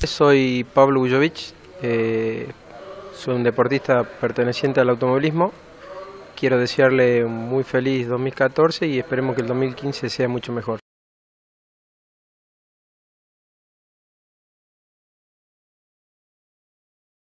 soy Pablo Guyovich, soy un deportista perteneciente al automovilismo. Quiero desearle un muy feliz 2014 y esperemos que el 2015 sea mucho mejor.